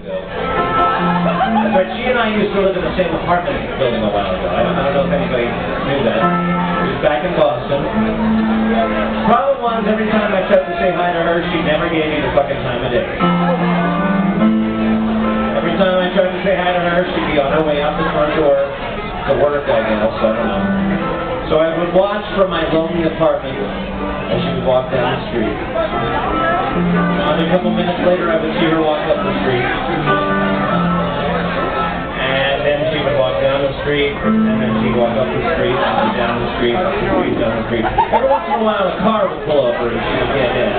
ago. But she and I used to live in the same apartment building a while ago. I don't know if anybody knew that. She was back in Boston. Problem was, every time I tried to say hi to her, she never gave me the fucking time of day. Every time I tried to say hi to her, she'd be on her way out the front door to work, I guess, I don't know. So I would watch from my lonely apartment as she would walk down the street. And a couple minutes later, I would see her walk up the street. And then she would walk down the street, and then she'd walk up the street, and down the street, up the street, down the street. Every once in a while, a car would pull over, and she would get in.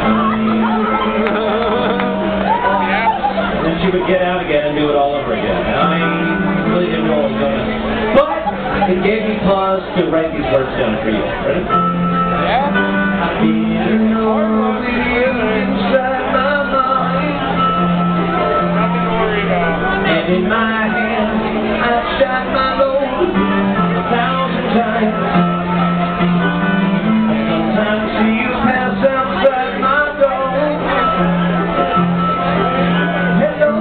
And then she would get out again and do it all over again. And I really didn't know what was going on. But it gave me pause to write these words down for you. Ready? Yeah. I've been lonely inside my mind. Nothing to worry about. And in my hand, I've shot my load 1,000 times. I sometimes see you pass outside my door. Hello,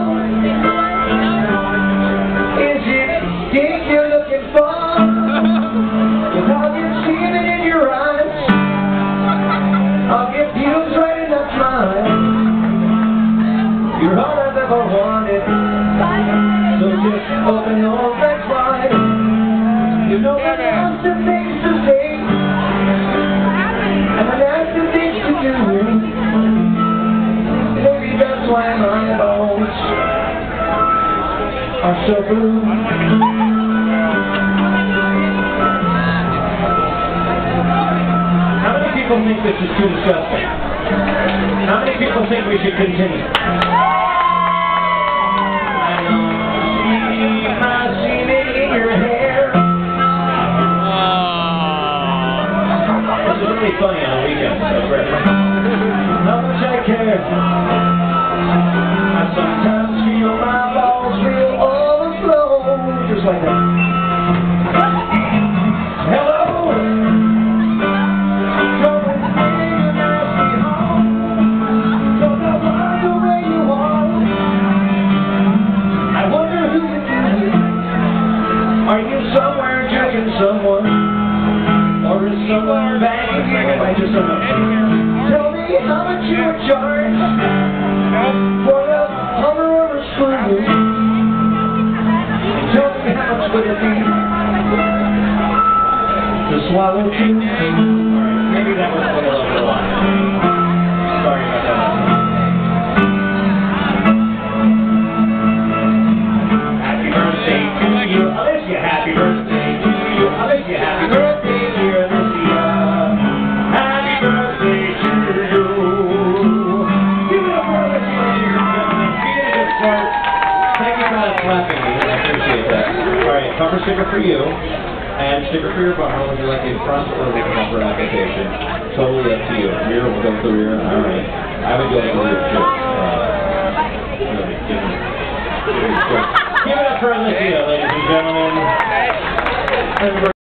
is it dick you're looking for? With all your semen in your eyes, I'll get views right enough mine. You're all I've ever wanted, so just open those legs wide. You know that lots of things to say, and a nasty things to do. Maybe that's why my bones are so blue. How many people think this is too disgusting? How many people think we should continue? I've seen it in your hair. This is really funny on weekends. How much I care. I sometimes feel my balls will overflow. Just like that. Hello. Are you somewhere judging someone? Or is someone banging you? I just don't know. Tell me how much you would charge for a Hummer or a screw. Tell me how much would it be to swallow two? Maybe that was a little over the line. Sorry about that. Happy birthday to you, Alicia. Happy birthday to you, Alicia. Happy birthday, dear Alicia. Happy birthday to you. Give it up for Alicia, ladies and gentlemen. Be a good sport. Thank you for not clapping me. I appreciate that. All right, bumper sticker for you. And sticker for your bumper. Would you like in front or the bumper application? Totally up to you. Rear, we'll go with the rear. All right. I would go with the rear too. Give it up for Alicia, ladies and gentlemen.